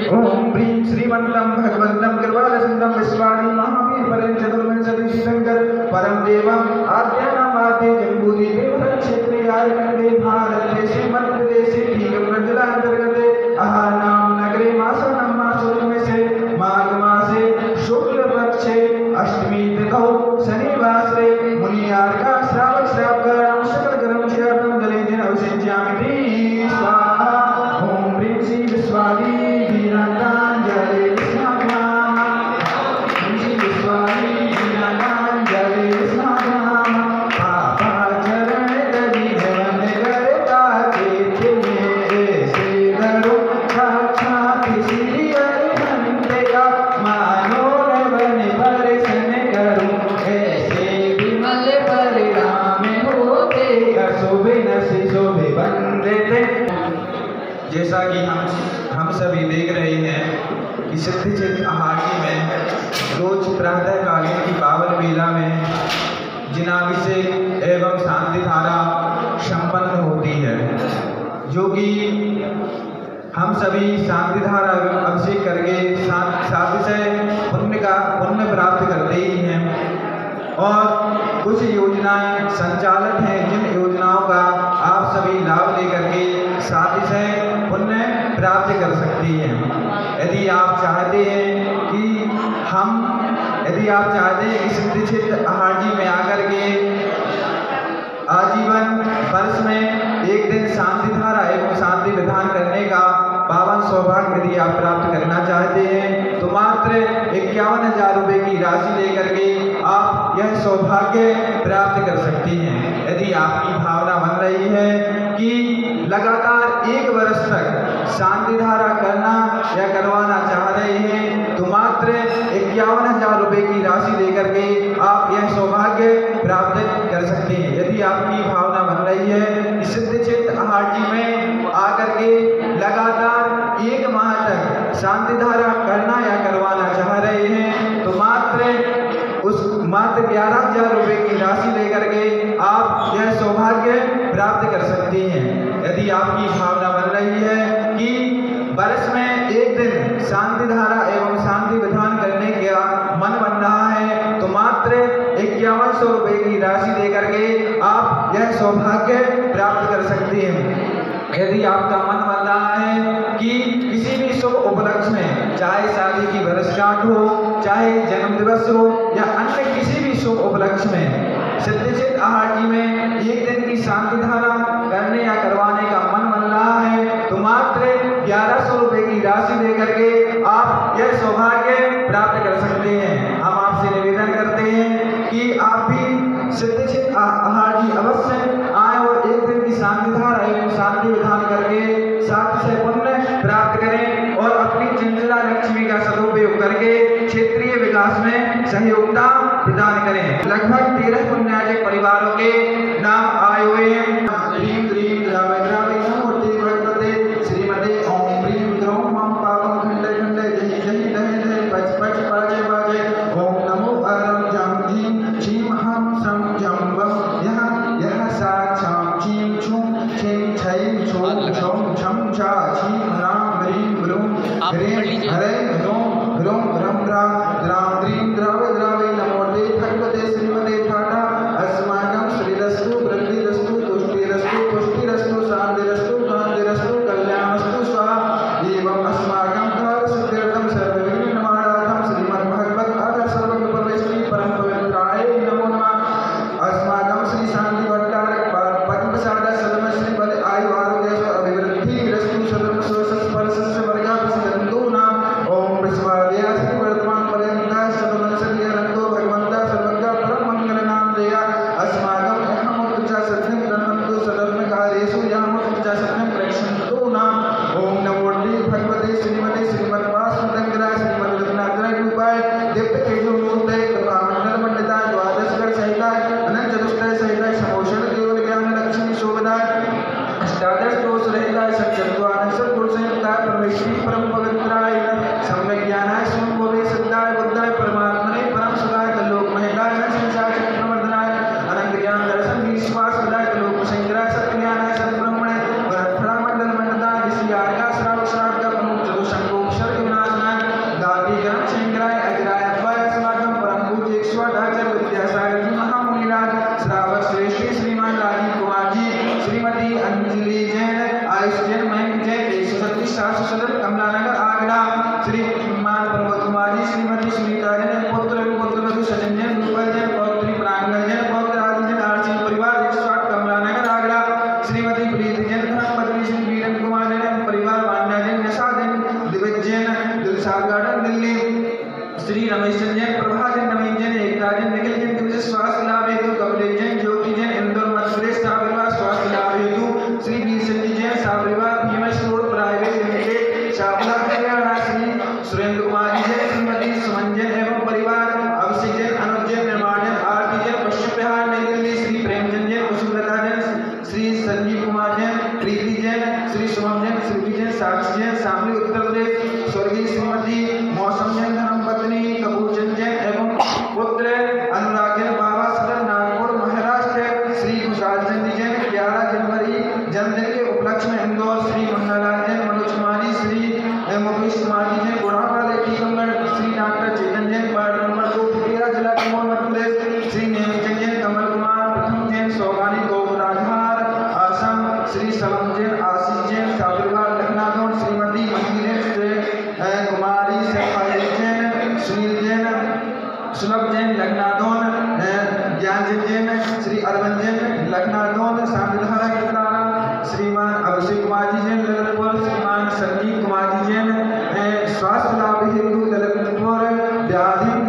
ओम ह्रीं श्रीमन्तं भगवन्तं कृपालसन्तं विश्वानि महावीर परं चतुर्वेद सतीशंकर परम देवम आद्यानाम आद्य जम्बूरी देवहर क्षेत्रीयारकंडे भारत देशे मध्य प्रदेशे भीगम जिलांतर्गते आहारनाम नगरे मासानां मासों में से माघ मासे शुक्ल पक्षे अष्टमी तिथौ शनिवासरे मुनियार का श्रावक श्रावकरणं सकल कर्म क्षयं जले जन अवशिष्यामि स्वाहा ओम ह्रीं श्री विश्वानि वीरांजलि स्वाहा ह्रीं श्री विश्वानि वीरांजलि स्वाहा पापा चरण दधि धवन करता के में से धरो साक्षात श्री अरिहंत का मानो नवन परसन करूं ऐसे विमल परिणाम होते अशुभ नशि शोभे बंदते। जैसा कि हम सभी देख रहे हैं कि सिद्धिचित आहारी में रोज प्रातः कालीन की पावन बेला में जिनाभिषेक एवं शांति धारा संपन्न होती है, जो कि हम सभी शांति धारा एवं अभिषेक करके सातिशय पुण्य प्राप्त करते ही हैं। और कुछ योजनाएं संचालित हैं जिन योजनाओं का आप सभी लाभ लेकर के सातिशय पुण्य प्राप्त कर सकती हैं। यदि आप चाहते हैं कि सिद्धिचित आहार जी में आकर के आजीवन वर्ष में एक दिन शांति धारा एवं शांति विधान करने का पावन सौभाग्य यदि आप प्राप्त करना चाहते हैं तो मात्र 51,000 रुपये की राशि लेकर के आप यह सौभाग्य प्राप्त कर सकती हैं। यदि आपकी भावना बन रही है कि लगातार 1 वर्ष तक शांति धारा करना या करवाना चाह रहे हैं तो मात्र 51,000 रुपये की राशि लेकर के आप यह सौभाग्य प्राप्त कर सकते हैं। यदि आपकी भावना बन रही है कि सिद्धिचित आहार जी में आकर के लगातार 1 माह तक शांति धारा करना या करवाना चाह रहे हैं तो मात्र 11,000 रुपये की राशि लेकर के आप यह सौभाग्य प्राप्त कर सकते हैं। यदि आपकी भावना बन रही है कि वर्ष में एक दिन शांति धारा एवं शांति विधान करने का मन बन रहा है तो मात्र 5100 रुपये की राशि लेकर के आप यह सौभाग्य प्राप्त कर सकते हैं। यदि आपका मन बन रहा है कि किसी भी शुभ उपलक्ष्य में, चाहे शादी की वर्षगांठ हो, चाहे जन्म दिवस हो या अन्य किसी भी शुभ उपलक्ष्य में सिद्धिचित आहार जी में एक दिन की शांति धारा करने या करवाने का मन बन रहा है तो मात्र 1100 रुपये की राशि लेकर के आप यह सौभाग्य प्राप्त कर सकते हैं। हम आपसे निवेदन करते हैं कि आप भी सिद्धिचित आहार जी अवश्य आए और एक दिन की शांति धारा एवं शांति विधान करके सातिशय पुण्य प्राप्त करें और अपनी चंचला लक्ष्मी का सदुपयोग करके क्षेत्रीय विकास में सहयोगिता प्रदान करें। लगभग 13 पुण्यार्जक परिवारों के नाम आए हुए हैं। ह्रीं ह्रीं द्रावय द्रावय नमोते भगवते श्रीमते ओम ह्रीं द्रौं मम पावं खंडे खंडे जहि जहि दहे दहे पच पच पाजे पाजे ओम नमो अरं जं झीं छीं हम सं जं वं यह साक्षां छीं छुं छें छैं छौं छौं छं छा छीं ह्रां ह्रीं ह्रूं ह्रीं हरे ह्रों ह्रों ह्रं ह्रां द्रां द्रीं द्रावय द्रावय नमोते भगवते श्रीमते ठाठा अस्माकं श्रीरस्तु वृद्धिरस्तु तुष्टिरस्तु पुष्टिरस्तु शान्तिरस्तु कान्तिरस्तु कल्याणस्तु स्वाहा एवं अस्माकं कार्यसिद्ध्यर्थं सर्वविघ्न निवारणार्थं श्रीमद्भगवत आदर सर्वज्ञ परम पवित्राय नमो नमः। अस्माकं श्री शांति भट्टारक पद्मप्रसाद सदम श्री बल आयु आरोग्य अभिवृद्धि रस्तु सदम स्पर्श वर्गा नाम ओम शुभम जैन, श्री जैन, साक्षी जैन, शामली उत्तर प्रदेश, स्वर्गीय श्रीमती मौसम जैन धर्मपत्नी कपूरचंद जैन एवं पुत्र अनुराग जैन, बाबा सदर नागपुर महाराष्ट्र, श्री खुशहाल चंद जैन 11 जनवरी जन्मदिन के उपलक्ष्य में इंदौर, श्री मंगलाल जैन, मनोज कुमारी, श्री मुकेश कुमार जैन बुढ़ापाले Tikamgarh, Shri doctor Chetan Jain ward number 2 फुटिया जिला कैमूर मध्य प्रदेश, श्री नेमिचंद जैन, कमल कुमार प्रथम जैन, सौगानी गोराजहार आसम, श्री सलम जैन, आशीष जैन साबिरवाल लखनऊ, श्रीमती मंगी जैन, कुमारी सफाई जैन, सुनील जैन, सुलभ जैन लखनऊ, ज्ञान जैन, श्री अरविंद जैन लखनऊ, सामधारा कितारा, श्रीमान अभिषेक कुमार जी जैन ललितपुर, श्रीमान संदीप कुमार जी जैन, स्वास्थ्य लाभ हेतु ललितपुर, व्याधिम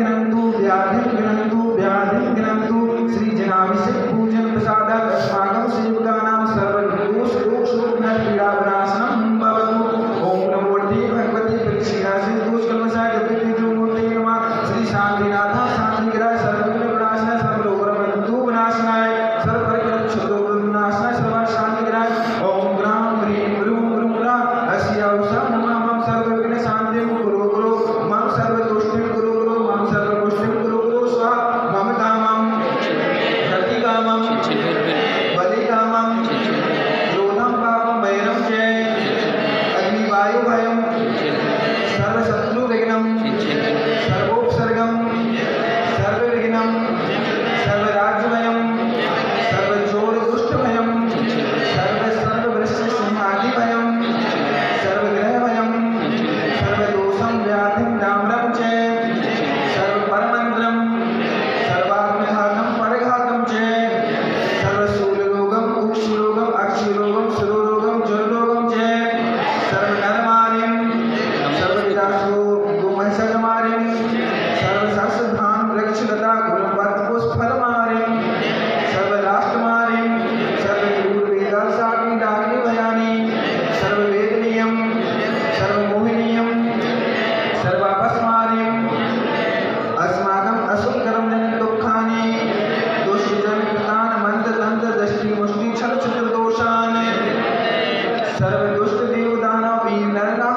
गिनंतु, श्री जनाभिषेक पूजन प्रसादक अस्माकं सेवकानां सर्वदोष रोग शोक पीड़ा विनाशनम भवतु। ओम नमो भगवती परीक्षिणासी दोष कल्मषाय जगद्गुरु मूर्ते नमः। श्री शांतिनाथ शांतिग्रह सर्वविघ्न विनाशनाय सर्वरोगबंधु विनाशनाय सर्वपरिग्रह क्षुद्रोग विनाशनाय सर्व शांतिग्रह। ओम ग्राम ह्रीं गुरुं गुरुं ग्राम अस्यावसा नमः। मम सर्वविघ्न शांतिं कुरु गुरु, मम सर्वदोषं कुरु गुरु, मम सर्वदोषं कुरु गुरु स्वाहा। मम कामं प्रतिकामं बलिकामं क्रोधं पापं वैरं च अग्निवायु भयं सर्वशत्रुविघ्नं सर्वोपसर्गं सर्वविघ्नं सर्वराज्यभयं सर्वचोरदुष्टभयं सर्ववृष्टिसिंहादिभयं सर्वग्रहभयं सर्वदोषं व्याधिं डाम्रं च सर्वपरमन्त्रं सर्वात्मघातं परघातं च सर्वशूलरोगं कुष्ठरोगं अक्षयरोगं शिरोरोगं ज्वररोगं च सर्वनरमार्यं सर्वविदाशोगोमहसमार्यं सर्वशास्त्रधान वृक्षलता गुणवत्पुष्फलमार्यं सर्वराष्ट्रमार्यं सर्वदूरवेदासाग्निडाग्निभयानि सर्ववेदनीयं सर्वमोहनीयं सर्वापस्मार्यं अस्माकं असुरकर्म जन दुःखानि दोषजन कृतान् मंत्रतंत्र दृष्टि मुष्टि छल छत्र दोषान् सर्वदुष्ट देव दानव वीर नर